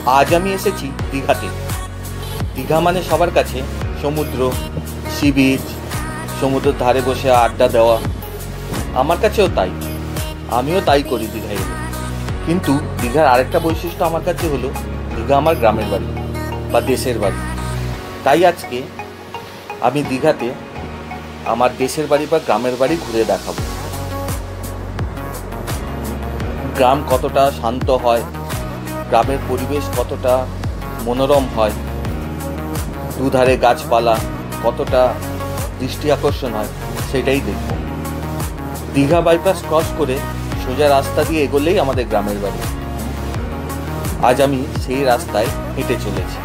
আজ আমি এসেছি দীঘাতে। দীঘা মানে সবার কাছে সমুদ্র, সি বিচ, সমুদ্রের ধারে বসে আড্ডা দেওয়া। আমার কাছেও তাই, আমিও তাই করি দীঘায় এলে। কিন্তু দীঘার আরেকটা বৈশিষ্ট্য আমার কাছে হলো, দীঘা আমার গ্রামের বাড়ি বা দেশের বাড়ি। তাই আজকে আমি দীঘাতে আমার দেশের বাড়ি বা গ্রামের বাড়ি ঘুরে দেখাবো। গ্রাম কতটা শান্ত হয়, গ্রামের পরিবেশ কতটা মনোরম হয়, দুধারে গাছপালা কতটা দৃষ্টি আকর্ষণ হয়, সেটাই দেখব। দীঘা বাইপাস ক্রস করে সোজা রাস্তা দিয়ে এগোলেই আমাদের গ্রামের বাড়ি। আজ আমি সেই রাস্তায় হেঁটে চলেছি।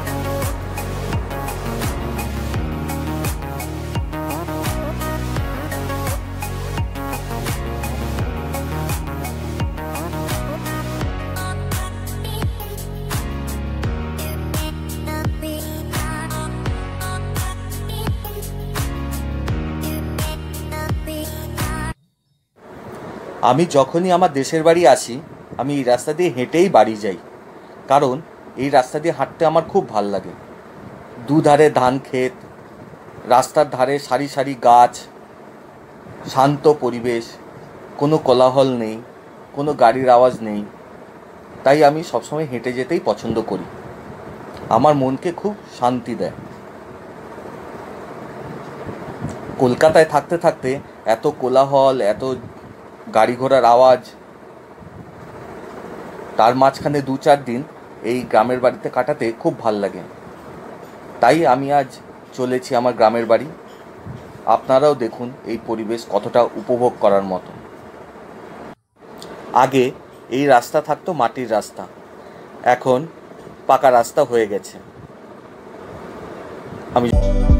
আমি যখনই আমার দেশের বাড়ি আসি, আমি এই রাস্তা দিয়ে হেঁটেই বাড়ি যাই, কারণ এই রাস্তা দিয়ে হাঁটতে আমার খুব ভাল লাগে। দুধারে ধান ক্ষেত, রাস্তার ধারে সারি সারি গাছ, শান্ত পরিবেশ, কোনো কোলাহল নেই, কোনো গাড়ির আওয়াজ নেই। তাই আমি সবসময় হেঁটে যেতেই পছন্দ করি। আমার মনকে খুব শান্তি দেয়। কলকাতায় থাকতে থাকতে এত কোলাহল, এত গাড়ি ঘোড়ার আওয়াজ, তার মাঝখানে 2-4 দিন এই গ্রামের বাড়িতে কাটাতে খুব ভাল লাগে। তাই আমি আজ চলেছি আমার গ্রামের বাড়ি। আপনারাও দেখুন এই পরিবেশ কতটা উপভোগ করার মতো। আগে এই রাস্তা থাকতো মাটির রাস্তা, এখন পাকা রাস্তা হয়ে গেছে। আমি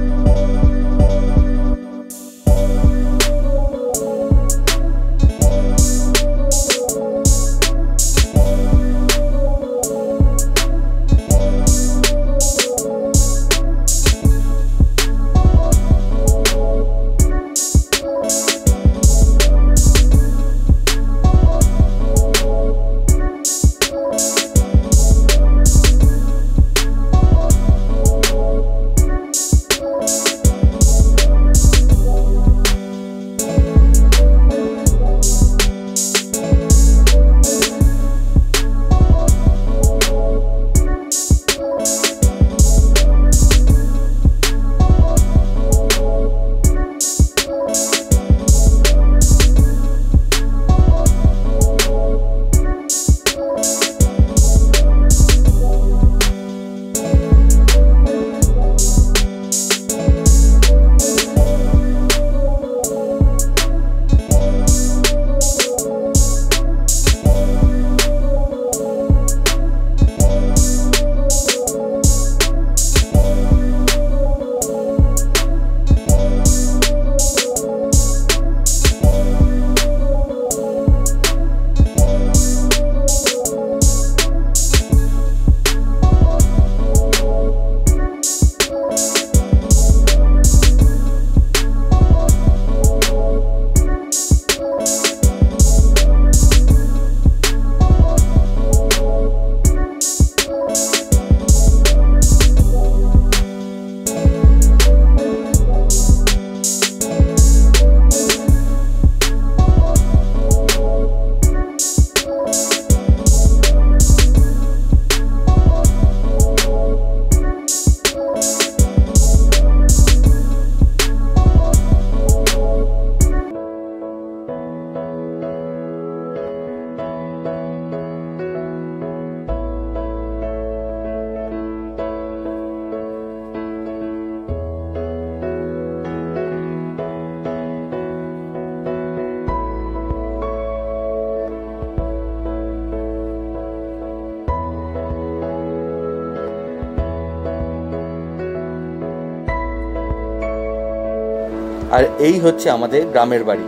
আর এই হচ্ছে আমাদের গ্রামের বাড়ি।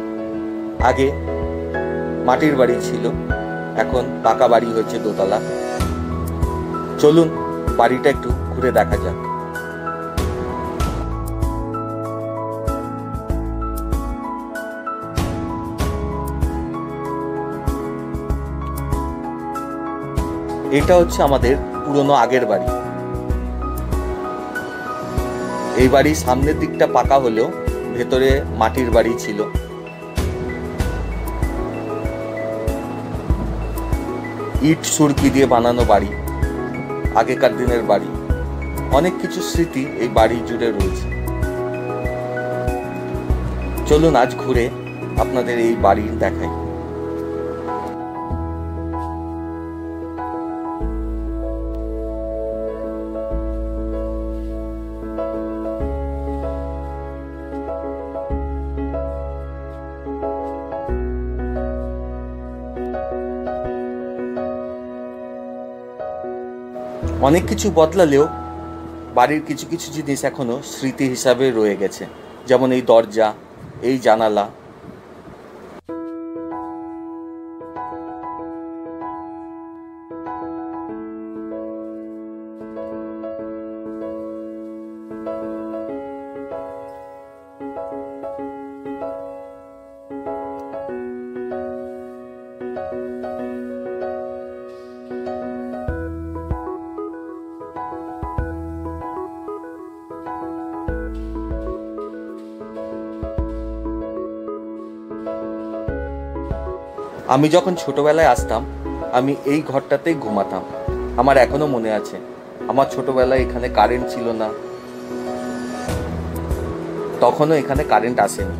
আগে মাটির বাড়ি ছিল, এখন পাকা বাড়ি হয়েছে দোতলা। চলুন বাড়িটা একটু ঘুরে দেখা যাক। এটা হচ্ছে আমাদের পুরনো আগের বাড়ি। এই বাড়ির সামনের দিকটা পাকা হলেও ভেতরে মাটির বাড়ি ছিল। ইট সুরকি দিয়ে বানানো বাড়ি, আগেকার দিনের বাড়ি। অনেক কিছু স্মৃতি এই বাড়ি জুড়ে রয়েছে। চলুন আজ ঘুরে আপনাদের এই বাড়ি দেখাই। অনেক কিছু বদলালেও বাড়ির কিছু কিছু জিনিস এখনো স্মৃতি হিসাবে রয়ে গেছে, যেমন এই দরজা, এই জানালা। আমি যখন ছোটবেলায় আসতাম, আমি এই ঘরটাতেই ঘুমাতাম। আমার এখনো মনে আছে, আমার ছোটবেলায় এখানে কারেন্ট ছিল না, তখনও এখানে কারেন্ট আসেনি,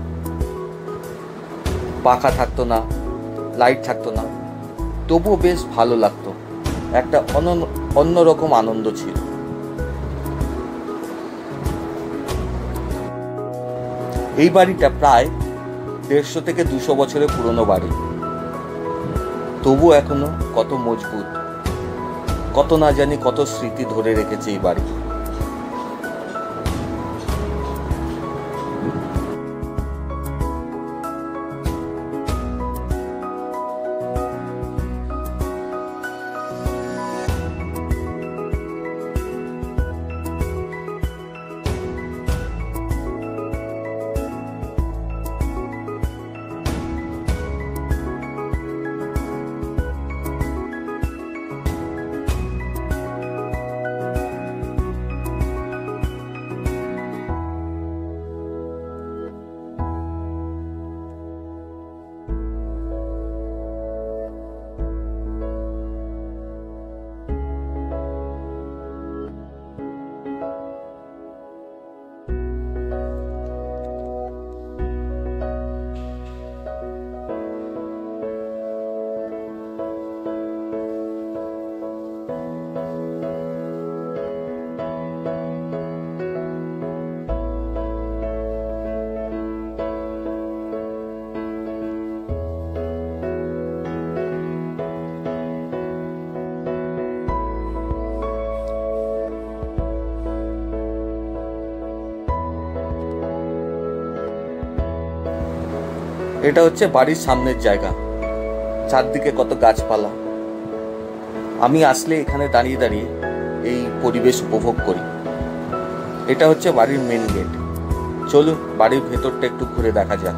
পাখা থাকতো না, লাইট থাকতো না, তবুও বেশ ভালো লাগতো। একটা অন্যরকম আনন্দ ছিল। এই বাড়িটা প্রায় 150 থেকে 200 বছরের পুরনো বাড়ি, তবু এখনো কত মজবুত, কত না জানি কত স্মৃতি ধরে রেখেছে এই বাড়ি। এটা হচ্ছে বাড়ির সামনের জায়গা, চারদিকে কত গাছপালা। আমি আসলে এখানে দাঁড়িয়ে দাঁড়িয়ে এই পরিবেশ উপভোগ করি। এটা হচ্ছে বাড়ির মেন গেট। চলুন বাড়ির ভেতরটা একটু ঘুরে দেখা যাক।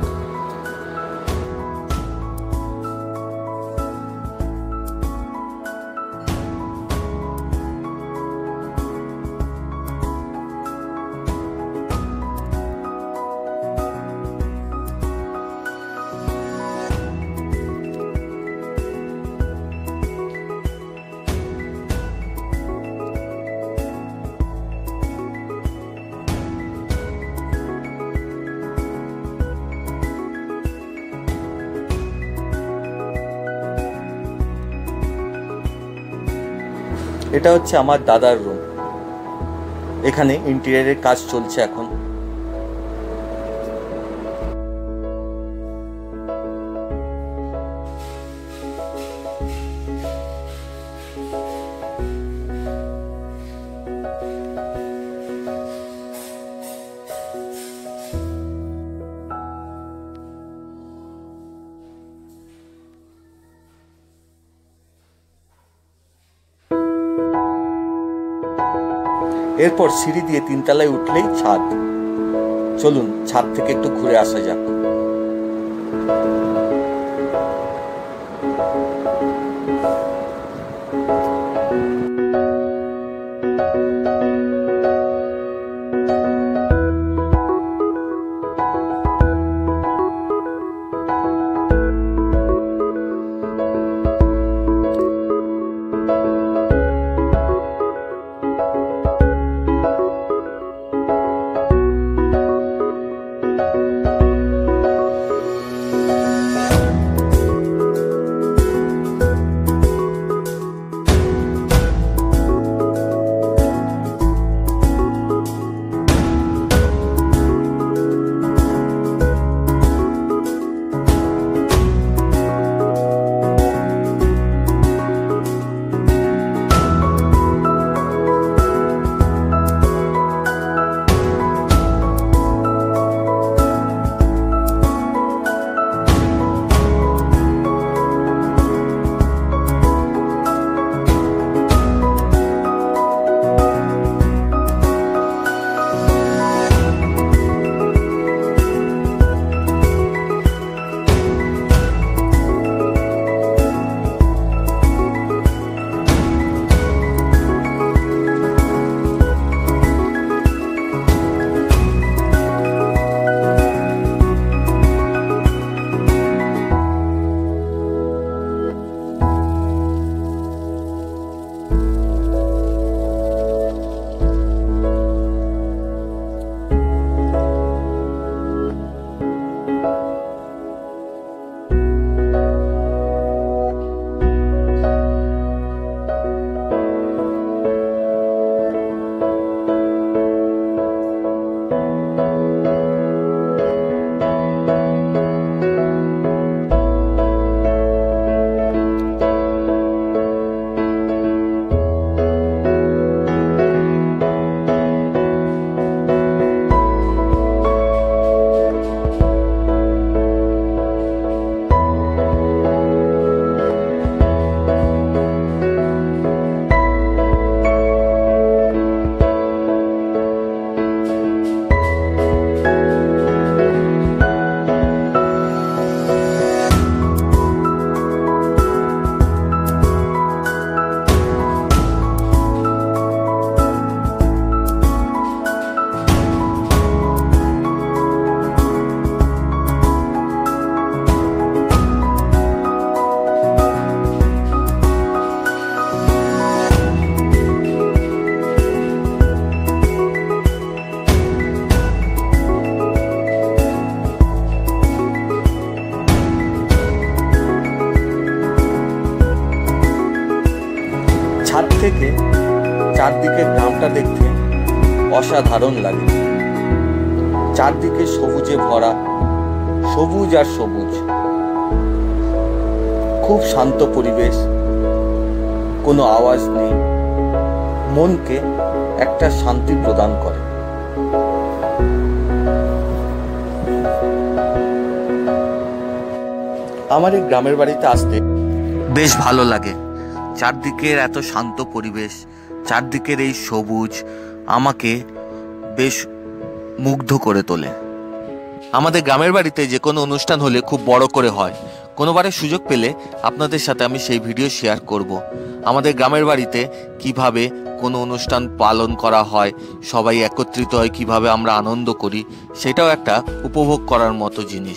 এটা হচ্ছে আমার দাদার রুম। এখানে ইন্টেরিয়রের কাজ চলছে এখন। এরপর সিঁড়ি দিয়ে 3 তলায় উঠলেই ছাদ। চলুন ছাদ থেকে একটু ঘুরে আসা যাক। থেকে চারদিকে গ্রামটা দেখতে অসাধারণ লাগে। চারদিকে সবুজে ভরা, সবুজ আর সবুজ, খুব শান্ত পরিবেশ, কোনো আওয়াজ নেই, মনকে একটা শান্তি প্রদান করে। আমার এই গ্রামের বাড়িতে আসতে বেশ ভালো লাগে। চারদিকের এত শান্ত পরিবেশ, চারদিকের এই সবুজ আমাকে বেশ মুগ্ধ করে তোলে। আমাদের গ্রামের বাড়িতে যে কোনো অনুষ্ঠান হলে খুব বড় করে হয়। কোনোবারে সুযোগ পেলে আপনাদের সাথে আমি সেই ভিডিও শেয়ার করব। আমাদের গ্রামের বাড়িতে কিভাবে কোনো অনুষ্ঠান পালন করা হয়, সবাই একত্রিত হয়, কিভাবে আমরা আনন্দ করি, সেটাও একটা উপভোগ করার মতো জিনিস।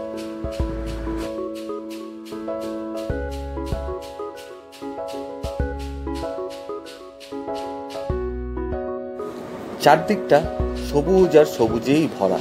চারদিকটা সবুজ আর সবুজেই ভরা।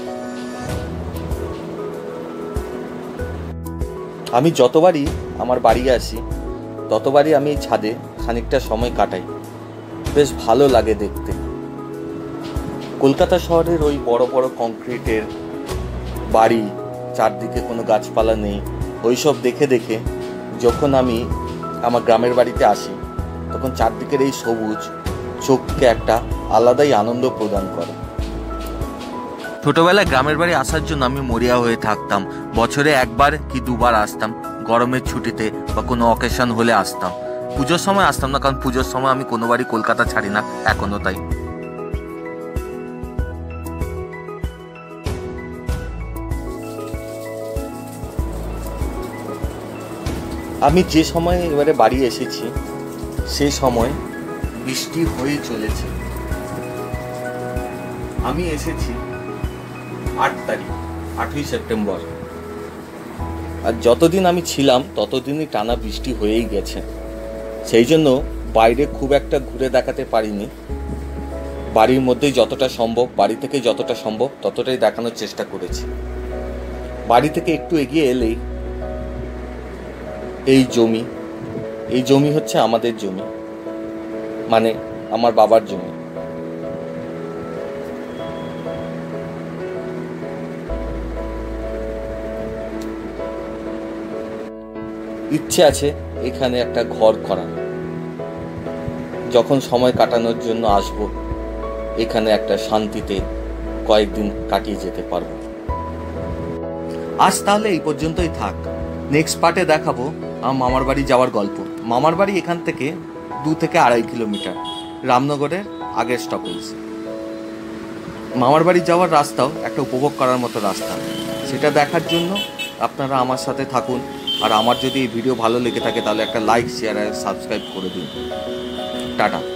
আমি যতবারই আমার বাড়ি আসি ততবারই আমি এই ছাদে খানিকটা সময় কাটাই। বেশ ভালো লাগে দেখতে। কলকাতা শহরের ওই বড় বড় কংক্রিটের বাড়ি, চারদিকে কোনো গাছপালা নেই, ওইসব দেখে দেখে যখন আমি আমার গ্রামের বাড়িতে আসি তখন চারদিকের এই সবুজ চোখকে একটা আলাদাই আনন্দ প্রদান করে। ছোটবেলায় গ্রামের বাড়ি আসার জন্য আমি মরিয়া হয়ে থাকতাম। বছরে একবার কি দুবার আসতাম, গরমের ছুটিতে বা কোনো অকেশন হলে আসতাম। পুজোর সময় আসতাম না, কারণ পুজোর সময় আমি কোনোবারই কলকাতা ছাড়ি না, এখনো তাই। আমি যে সময় এবারে বাড়ি এসেছি সে সময় বৃষ্টি হয়ে চলেছে। আমি এসেছি 8 তারিখ, 8ই সেপ্টেম্বর, আর যতদিন আমি ছিলাম ততদিনই টানা বৃষ্টি হয়েই গেছে। সেই জন্য বাইরে খুব একটা ঘুরে দেখাতে পারিনি। বাড়ির মধ্যেই যতটা সম্ভব, বাড়ি থেকে যতটা সম্ভব ততটাই দেখানোর চেষ্টা করেছি। বাড়ি থেকে একটু এগিয়ে এলেই এই জমি হচ্ছে আমাদের জমি, মানে আমার বাবার জমি। ইচ্ছে আছে এখানে একটা ঘর করানো। যখন সময় কাটানোর জন্য আসব এখানে একটা শান্তিতে কয়েকদিন কাটিয়ে যেতে পারবো। আজ তাহলে এই পর্যন্তই থাক। নেক্সট পার্টে দেখাবো আমার মামার বাড়ি যাওয়ার গল্প। মামার বাড়ি এখান থেকে 2 থেকে 2.5 কিলোমিটার, রামনগরের আগের স্টপেজ। মামার বাড়ি যাওয়ার রাস্তাও একটা উপভোগ করার মতো রাস্তা। সেটা দেখার জন্য আপনারা আমার সাথে থাকুন। আর আমার যদি এই ভিডিও ভালো লেগে থাকে তাহলে একটা লাইক, শেয়ার আর সাবস্ক্রাইব করে দিন। টাটা।